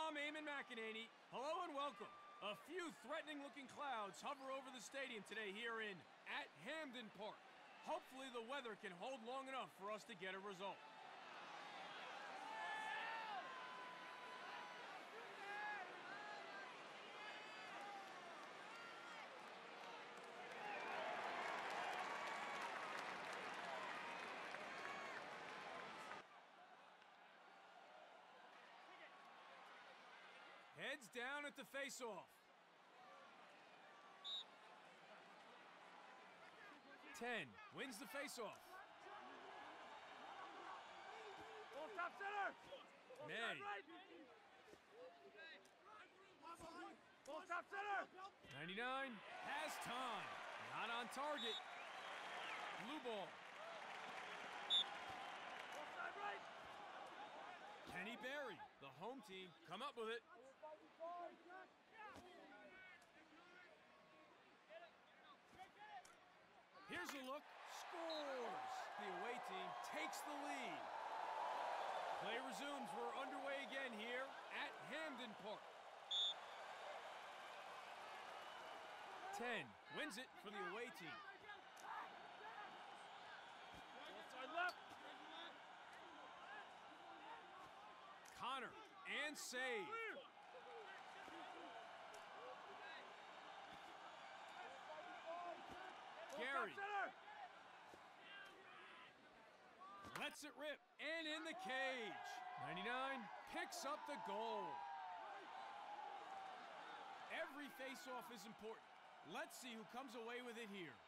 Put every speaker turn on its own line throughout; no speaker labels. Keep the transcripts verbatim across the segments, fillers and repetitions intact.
I'm Eamon McEnany. Hello and welcome. A few threatening-looking clouds hover over the stadium today here in at Hamden Park. Hopefully the weather can hold long enough for us to get a result. Heads down at the face-off. ten wins the face-off.
Ball top center.
May.
Right. Ball top center.
ninety-nine has time. Not on target. Blue ball.
Ball side right.
Kenny Berry, the home team, come up with it. Here's a look. Scores. The away team takes the lead. Play resumes. We're underway again here at Hamden Park. ten wins it for the away team.
Ball side left.
Connor and save.
Clear.
Gary
Center.
lets it rip and in the cage. ninety-nine picks up the goal. Every face-off is important. Let's see who comes away with it here.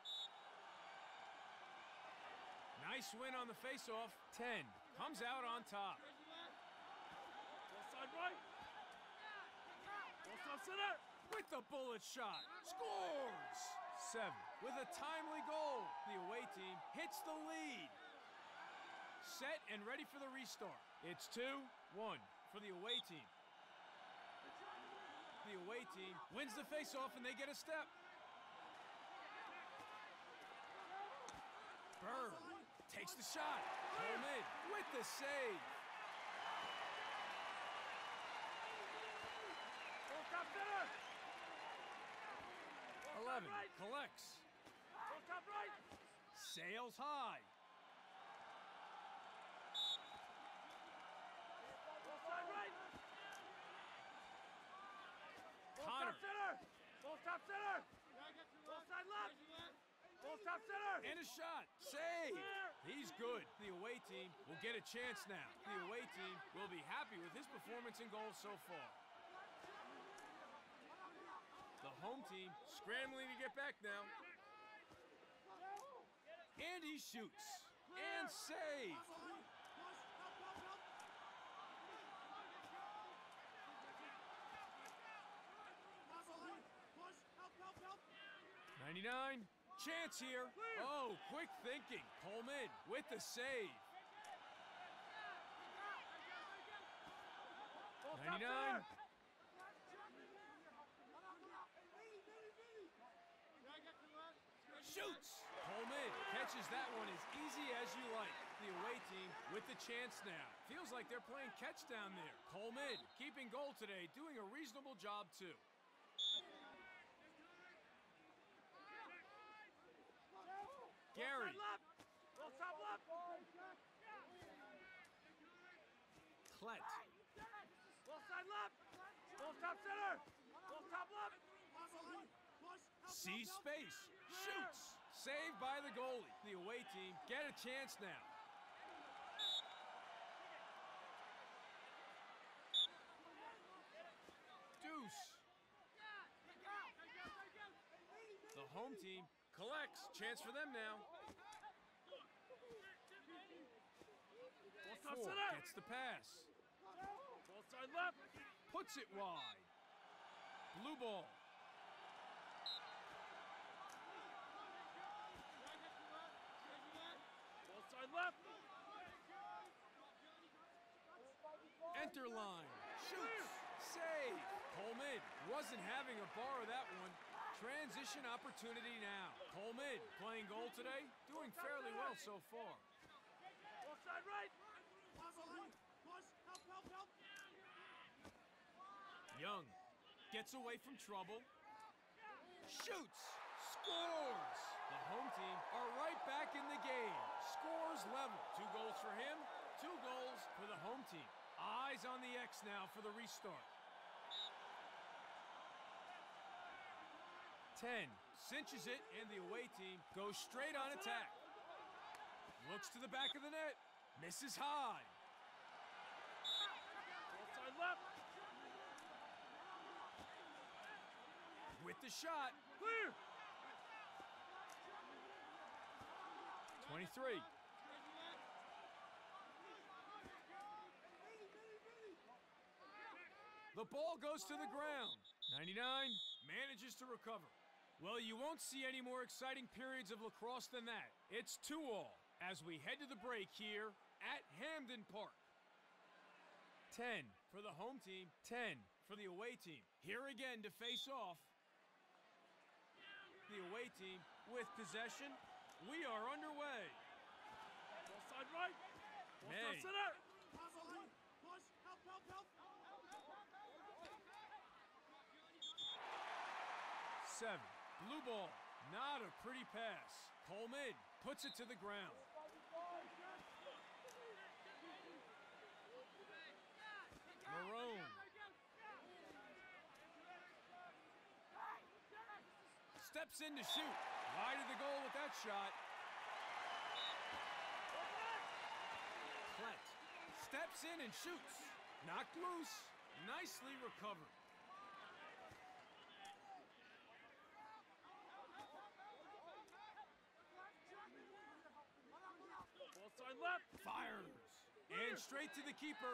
Nice win on the face-off. ten comes out on top.
Ball side right. Ball top center.
With the bullet shot, scores! Seven, with a timely goal. The away team hits the lead. Set and ready for the restart. It's two one for the away team. The away team wins the face-off and they get a step. Bird takes the shot. Coleman with the save.
Ball top center.
eleven
right.
collects.
Ball top right.
Sails high.
Ball side right. Ball
Connor.
top center. Ball top center. Ball side left. Ball top center.
And a shot. Save. He's good. The away team will get a chance now. The away team will be happy with his performance and goals so far. The home team scrambling to get back now. And he shoots. And save. ninety-nine. Chance here. Oh, quick thinking. Coleman with the save. ninety-nine. Shoots! Coleman catches that one as easy as you like. The away team with the chance now. Feels like they're playing catch down there. Coleman keeping goal today, doing a reasonable job too. Gary.
Ball top left.
Klett.
Ball side left. Ball top center. Ball top left.
Sees space. Shoots. Saved by the goalie. The away team get a chance now. Deuce. The home team collects. Chance for them now.
Ball top
Four
center.
gets the pass.
Ball side left.
Puts it wide. Blue ball.
Ball side left.
Enter line. Shoots. Save. Coleman wasn't having a bar of that one. Transition opportunity now. Coleman playing goal today, doing fairly well so far.
Ball side right. Push, help, help, help.
Young gets away from trouble. Shoots. Scores. The home team are right back in the game. Scores level. Two goals for him, two goals for the home team. Eyes on the X now for the restart. ten. Cinches it, and the away team goes straight on attack. Looks to the back of the net. Misses high.
Outside left.
With the shot.
Clear.
twenty-three. The ball goes to the ground. ninety-nine manages to recover. Well, you won't see any more exciting periods of lacrosse than that. It's two all as we head to the break here at Hamden Park. ten for the home team, ten for the away team. Here again to face off. The away team with possession. We are underway.
Ball side right. Ball
May.
side center. Push. Help, help, help.
Seven. Blue ball. Not a pretty pass. Coleman puts it to the ground. Marone. Steps in to shoot. Wide of the goal with that shot. Klett steps in and shoots. Knocked loose. Nicely recovered.
Ball side left.
Fires. And straight to the keeper.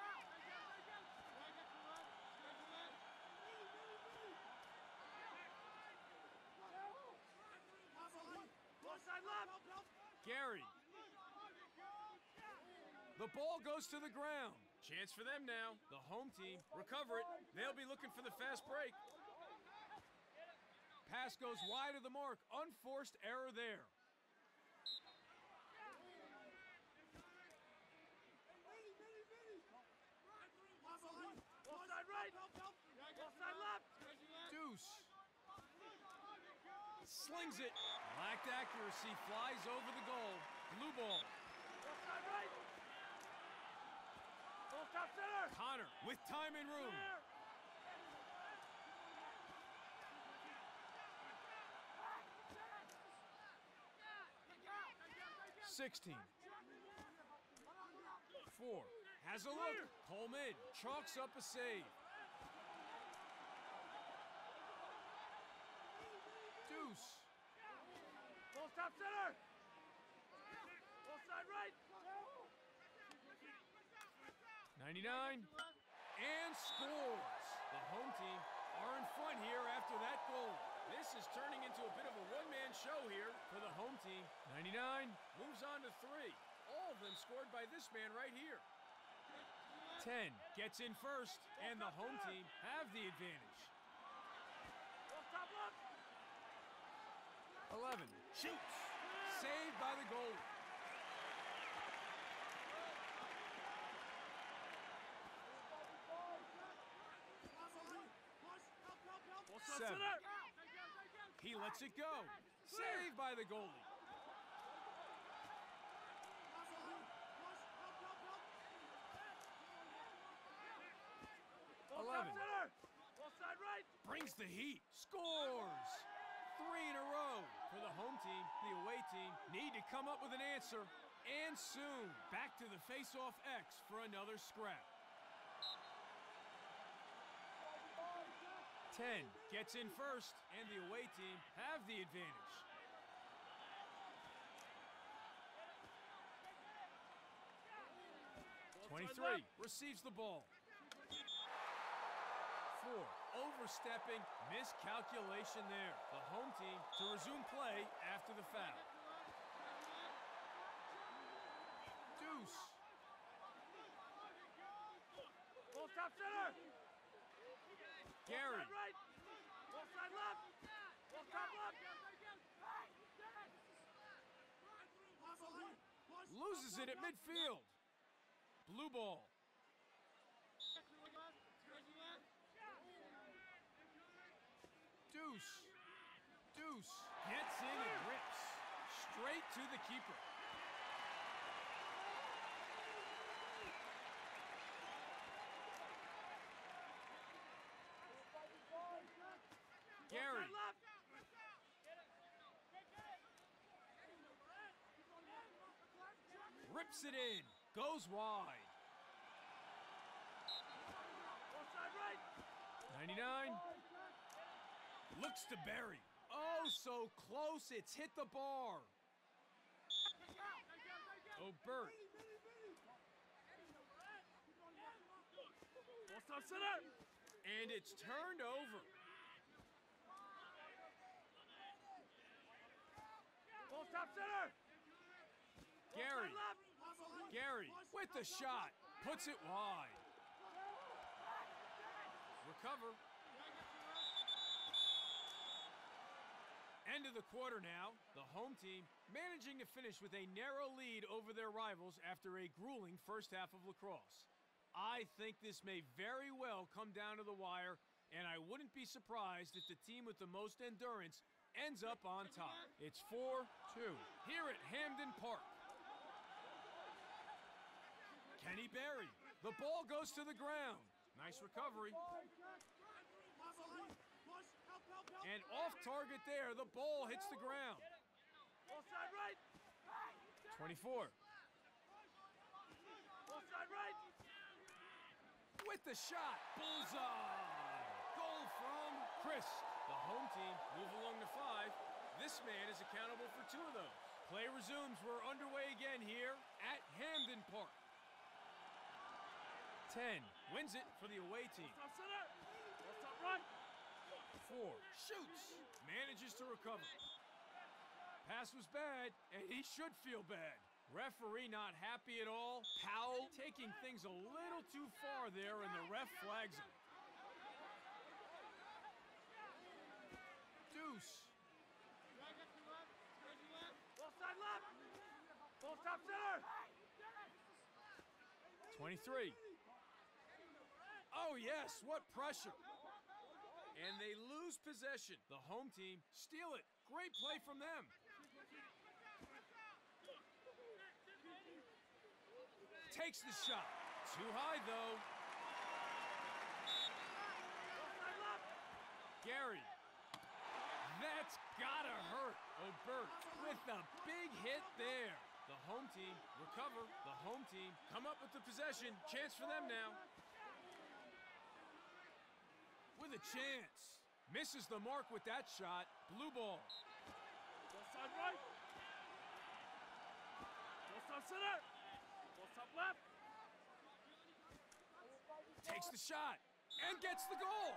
Ball side left.
Gary. The ball goes to the ground. Chance for them now. The home team recover it. They'll be looking for the fast break. Pass goes wide of the mark. Unforced error there.
Ball side right. Ball side left.
Deuce. Slings it. Lacked accuracy. Flies over the goal. Blue ball.
Ball side right. Ball top center.
Connor with time and room.
Clear.
sixteen. Four. Has a look. Coleman chalks up a save. Deuce.
Ball top center. Ball side right.
ninety-nine. And scores. The home team are in front here after that goal. This is turning into a bit of a one-man show here for the home team. ninety-nine moves on to three. All of them scored by this man right here. ten gets in first, and the home team have the advantage.
Ball top left.
eleven shoots. Saved by the goalie.
Ball top
Seven.
center.
He lets it go. Saved by the goalie.
Ball top
eleven.
center. Ball side right.
Brings the heat. Scores. Three in a row for the home team. The away team need to come up with an answer. And soon, back to the face-off X for another scrap. ten gets in first, and the away team have the advantage. twenty-three receives the ball. Four, overstepping, miscalculation there. The home team to resume play after the foul. Deuce.
Ball top center.
Gary.
Ball side right. Ball side left. Ball top left.
Loses it at midfield. Blue ball. Deuce. Deuce. Gets in and rips. Straight to the keeper. Gary. Rips it in. Goes wide. ninety-nine. Looks to bury. Oh, so close. It's hit the bar. Oh, Bert. And it's turned over.
Top center.
Gary. Gary with the shot. Puts it wide. Recover. End of the quarter now. The home team managing to finish with a narrow lead over their rivals after a grueling first half of lacrosse. I think this may very well come down to the wire, and I wouldn't be surprised if the team with the most endurance ends up on top. It's four two here at Hamden Park. Kenny Berry. The ball goes to the ground. Nice recovery. And off target there, the ball hits the ground. twenty-four. With the shot. Bullseye. Goal from Chris. The home team move along to five. This man is accountable for two of those. Play resumes. We're underway again here at Hamden Park. ten wins it for the away team. Four shoots. Manages to recover. Pass was bad, and he should feel bad. Referee not happy at all. Powell taking things a little too far there, and the ref flags him. Deuce. twenty-three. Oh, yes, what pressure. And they lose possession. The home team steal it. Great play from them. Takes the shot. Too high, though. Gary. That's gotta hurt. O'Bert with the big hit there. The home team recover. The home team come up with the possession. Chance for them now. With a chance. Misses the mark with that shot. Blue ball.
Side right. Top center. Top left.
Takes the shot and gets the goal.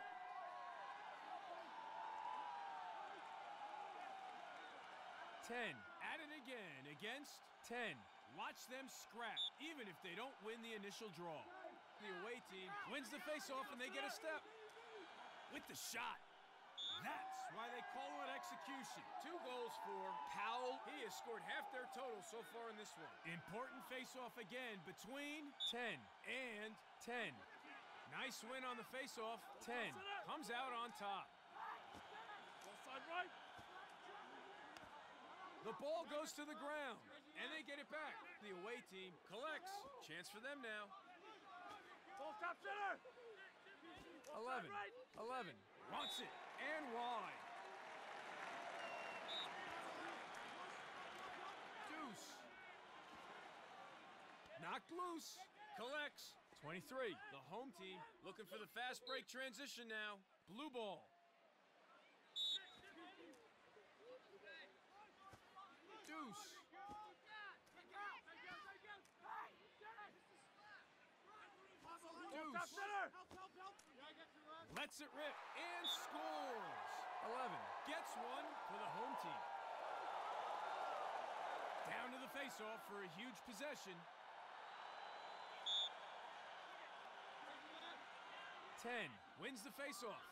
ten. At it again against ten. Watch them scrap, even if they don't win the initial draw. The away team wins the faceoff and they get a step. With the shot. That's why they call it execution. Two goals for Powell. He has scored half their total so far in this one. Important face-off again between ten and ten. Nice win on the face-off. ten comes out on top.
Side right.
The ball goes to the ground, and they get it back. The away team collects. Chance for them now.
Top center.
eleven. eleven. Wants it. And wide. Deuce. Knocked loose. Collects. twenty-three. The home team looking for the fast break transition now. Blue ball. Deuce. Deuce. Lets it rip and scores. eleven gets one for the home team. Down to the faceoff for a huge possession. ten wins the faceoff.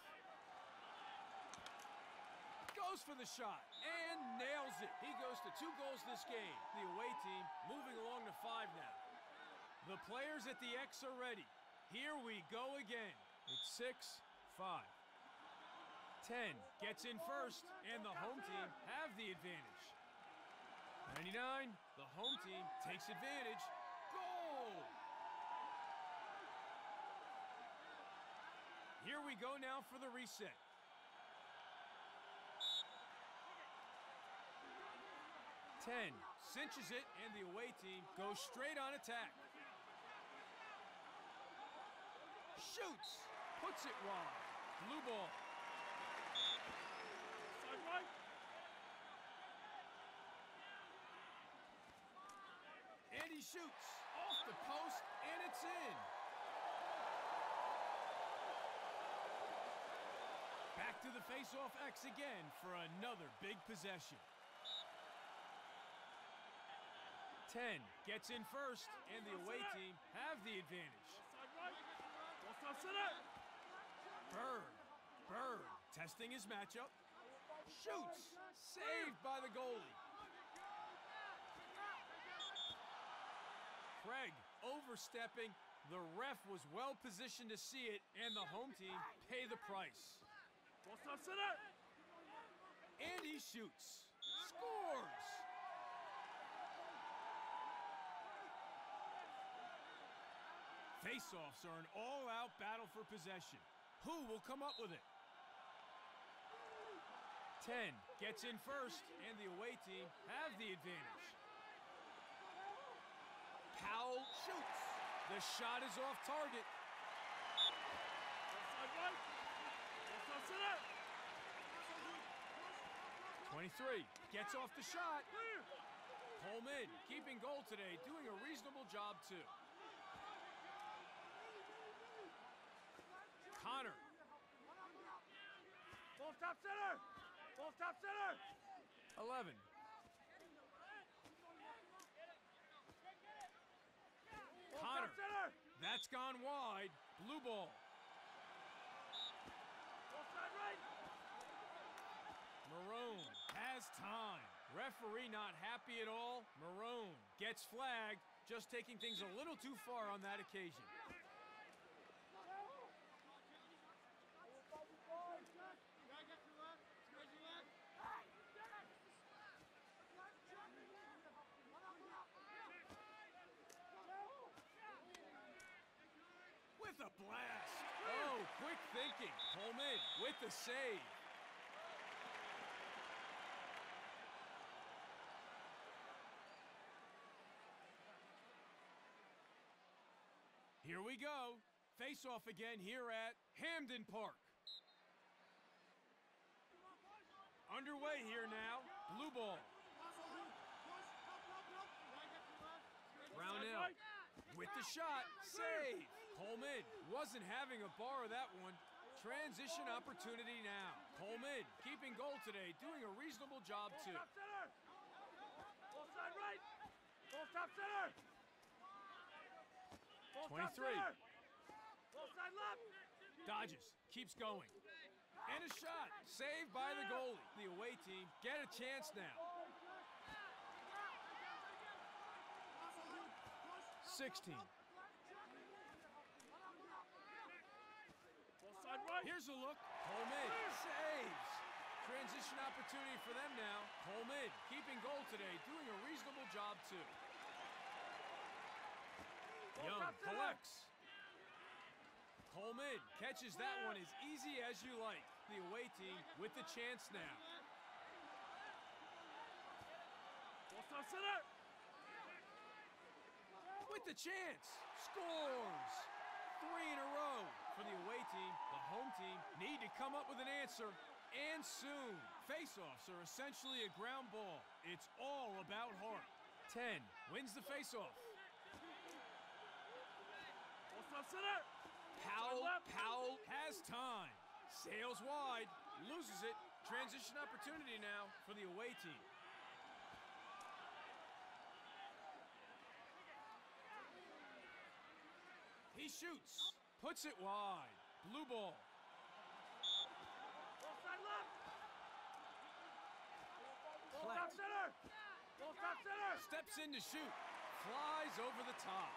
Goes for the shot and nails it. He goes to two goals this game. The away team moving along to five now. The players at the X are ready. Here we go again. It's six five. ten gets in first, and the home team have the advantage. ninety-nine, the home team takes advantage. Goal! Here we go now for the reset. ten cinches it, and the away team goes straight on attack. Shoots, puts it wide. Blue ball.
Side right.
And he shoots off the post, and it's in. Back to the face-off X again for another big possession. ten gets in first, and the away team have the advantage.
Side right. Ball stop center.
Bird, Bird, testing his matchup. Shoots, saved by the goalie. Craig overstepping. The ref was well positioned to see it, and the home team pay the price.
Ball stop center.
And he shoots. Scores! Face-offs are an all-out battle for possession. Who will come up with it? ten gets in first, and the away team have the advantage. Powell shoots. The shot is off target.
Side right. Ball stop center.
twenty-three gets off the shot.
Clear.
Coleman keeping goal today, doing a reasonable job too. Connor.
Ball stop center. Ball stop center.
eleven.
Ball
Connor.
stop center.
That's gone wide. Blue ball.
Ball side right.
Maroon has time. Referee not happy at all. Maroon gets flagged, just taking things a little too far on that occasion. With a blast. Oh, quick thinking. Coleman with the save. Here we go. Face off again here at Hamden Park. Underway here now. Blue ball. Brownell with the shot. Save. Coleman wasn't having a bar of that one. Transition opportunity now. Coleman keeping goal today, doing a reasonable job too.
Ball stop center. Ball side right. Ball stop center. Ball stop
twenty-three.
center. Ball side left.
Dodges, keeps going. And a shot, saved by the goalie. The away team get a chance now. sixteen.
Ball side right.
Here's a look. Coleman saves. Transition opportunity for them now. Coleman keeping goal today, doing a reasonable job too.
Ball
Young
stop center.
collects. Coleman catches that one as easy as you like. The away team with the chance now.
Ball stop center.
With the chance. Scores. Three in a row for the away team. The home team need to come up with an answer, and soon. Face-offs are essentially a ground ball. It's all about heart. ten wins the face-off.
Ball stop center.
Powell, Powell has time. Sails wide, loses it. Transition opportunity now for the away team. He shoots, puts it wide. Blue ball.
Ball side left. Ball
Collect.
stop center. Ball stop center.
Steps in to shoot. Flies over the top.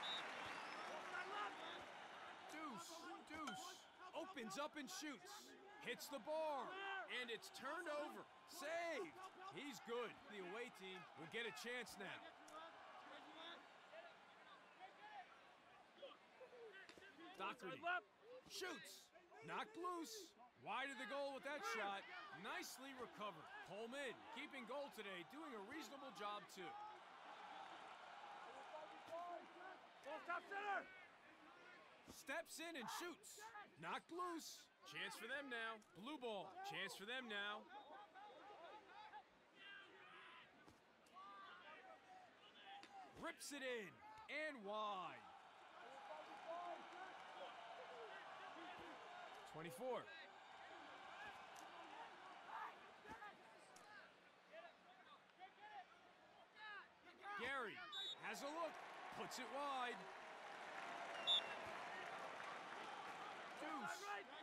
Ball side left.
Deuce, deuce. Opens up and shoots. hits the bar, and it's turned over. Saved. He's good. The away team will get a chance now. Doherty shoots. Knocked loose. Wide of the goal with that shot. Nicely recovered. Coleman keeping goal today, doing a reasonable job too.
Ball top center.
Steps in and shoots. Knocked loose. Chance for them now. Blue ball. Chance for them now. Rips it in and wide. twenty-four. Gary has a look, puts it wide. Deuce.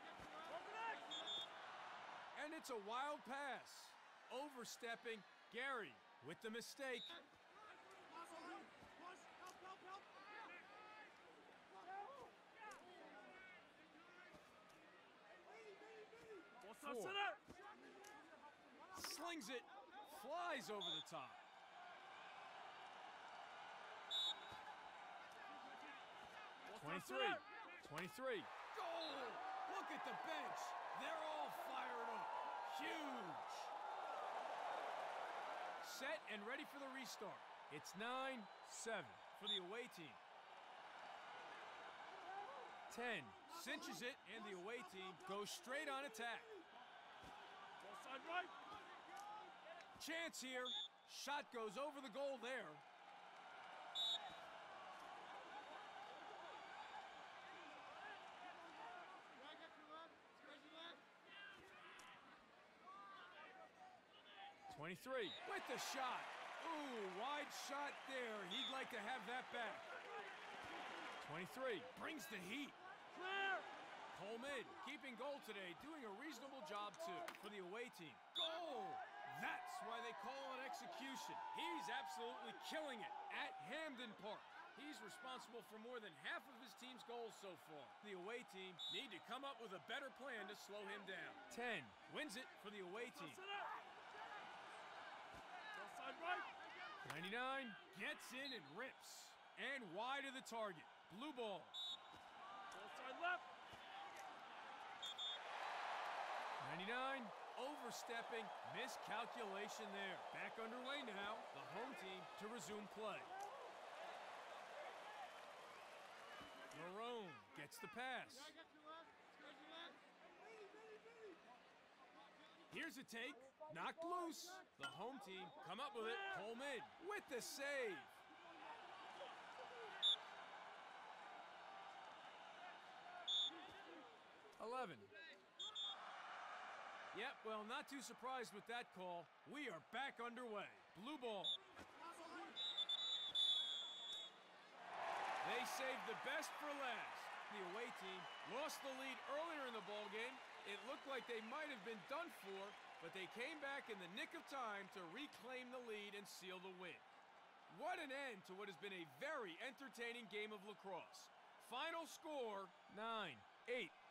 And it's a wild pass. Overstepping, Gary with the mistake. Four. Slings it, flies over the top. twenty-three. twenty-three. Goal! Look at the bench. They're all fired up. Huge. Set and ready for the restart. It's nine seven for the away team. ten. Cinches it, and the away team goes straight on attack.
Ball side right.
Chance here. Shot goes over the goal there. twenty-three with the shot. Ooh, wide shot there. He'd like to have that back. twenty-three brings the heat.
Clear.
Coleman keeping goal today, doing a reasonable job too for the away team. Goal! That's why they call it execution. He's absolutely killing it at Hamden Park. He's responsible for more than half of his team's goals so far. The away team need to come up with a better plan to slow him down. ten wins it for the away team.
Ball side right.
ninety-nine gets in and rips. And wide of the target. Blue ball.
Ball side left.
ninety-nine, overstepping, miscalculation there. Back underway now, the home team to resume play. Marone gets the pass. Here's a take, knocked loose. The home team come up with it. Coleman with the save. eleven. Yep, well, not too surprised with that call. We are back underway. Blue ball. They saved the best for last. The away team lost the lead earlier in the ballgame. It looked like they might have been done for, but they came back in the nick of time to reclaim the lead and seal the win. What an end to what has been a very entertaining game of lacrosse. Final score, nine eight.